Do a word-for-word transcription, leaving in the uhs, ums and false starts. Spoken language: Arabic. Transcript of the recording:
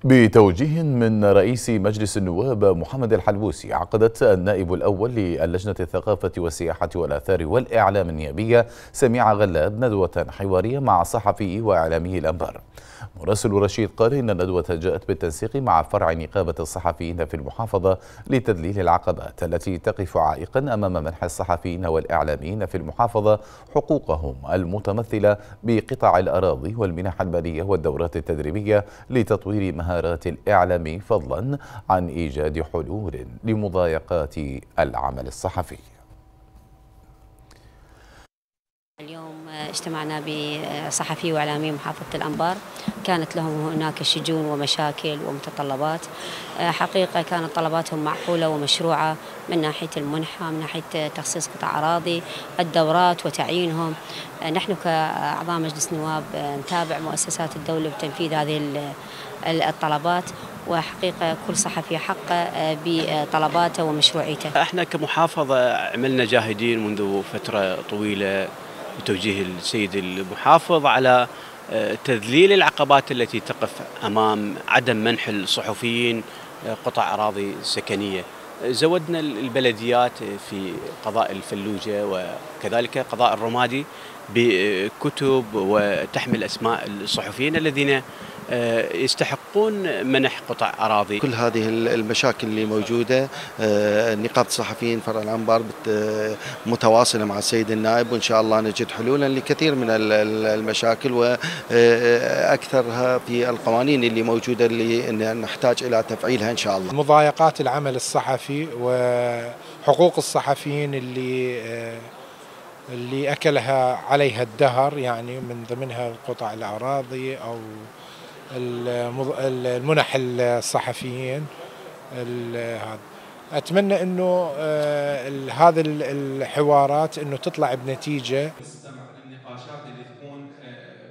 بتوجيه من رئيس مجلس النواب محمد الحلبوسي، عقدت النائب الأول للجنة الثقافة والسياحة والآثار والإعلام النيابية سميع غلاب ندوة حوارية مع صحفي وإعلامي الأنبار. مراسل رشيد قال إن الندوة جاءت بالتنسيق مع فرع نقابة الصحفيين في المحافظة لتذليل العقبات التي تقف عائقا أمام منح الصحفيين والإعلاميين في المحافظة حقوقهم المتمثلة بقطع الأراضي والمنح المالية والدورات التدريبية لتطوير مهارات الإعلام، فضلا عن إيجاد حلول لمضايقات العمل الصحفي. اليوم اجتمعنا بصحفي وإعلامي محافظة الأنبار، كانت لهم هناك شجون ومشاكل ومتطلبات. حقيقة كانت طلباتهم معقولة ومشروعة من ناحية المنحة، من ناحية تخصيص قطع أراضي، الدورات وتعيينهم. نحن كأعضاء مجلس نواب نتابع مؤسسات الدولة بتنفيذ هذه الطلبات، وحقيقة كل صحفي حق بطلباته ومشروعيته. احنا كمحافظة عملنا جاهدين منذ فترة طويلة بتوجيه السيد المحافظ على تذليل العقبات التي تقف أمام عدم منح الصحفيين قطع أراضي سكنية. زودنا البلديات في قضاء الفلوجة وكذلك قضاء الرمادي بكتب وتحمل أسماء الصحفيين الذين يستحقون منح قطع أراضي. كل هذه المشاكل اللي موجودة نقابة الصحفيين فرع الأنبار متواصلة مع السيد النائب، وإن شاء الله نجد حلولا لكثير من المشاكل وأكثرها في القوانين اللي موجودة اللي نحتاج إلى تفعيلها إن شاء الله. مضايقات العمل الصحفي وحقوق الصحفيين اللي اللي أكلها عليها الدهر، يعني من ضمنها قطع الأراضي أو المنح الصحفيين. هذا أتمنى أنه هذه الحوارات أنه تطلع بنتيجة.